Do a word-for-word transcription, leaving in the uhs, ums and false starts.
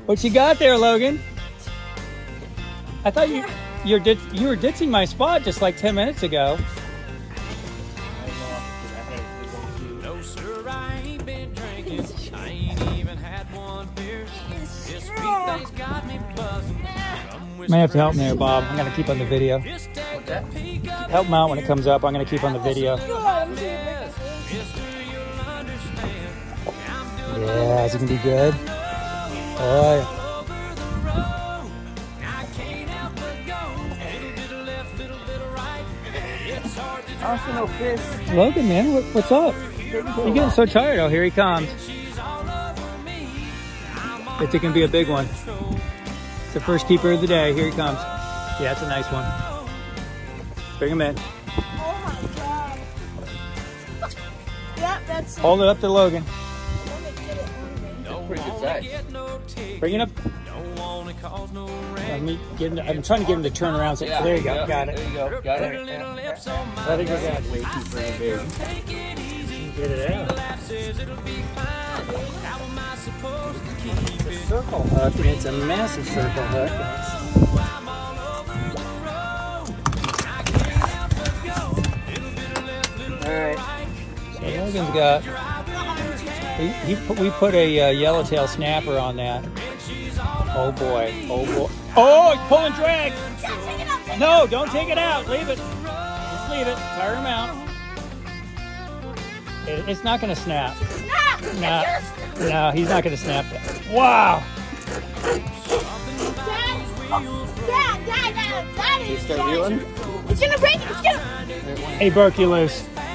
What you got there, Logan? I thought you you're ditch, you were ditching my spot just like ten minutes ago. No sir, I ain't been drinking. I ain't even had one beer. This sweet thing's got me buzzing. May have to help me there, Bob. I'm gonna keep on the video. Help him out when it comes up. I'm gonna keep on the video. Yeah, is it gonna be good? Oh yeah. I don't see no fish. Logan, man, what, what's up? You're getting so tired. Oh, here he comes. It's gonna be a big one. It's the first keeper of the day. Here he comes. Yeah, it's a nice one. Bring him in. Oh my god. Yep, that's. Hold it up to Logan. Pretty good size. Bring it up. Let me get him to, I'm trying to get him to turn around. So, Yeah, there you go. yeah, Got it. There you go. Got it. Yeah. Let it go down. Way too freaking big. Get it out. It's a circle hook, and it's a massive circle hook. All right. So Logan's got. He, he put, we put a uh, yellowtail snapper on that. Oh boy. Oh boy. Oh, he's pulling drag. No, don't take it out. Leave it. Just leave it. Tire him out. It, it's not going to snap. Snap! No, no, he's not going to snap that. Wow. Dad, oh, Dad, Dad, Dad, that You is start giant. reeling? It's gonna break it. It's gonna. Hey, Burke, you loose.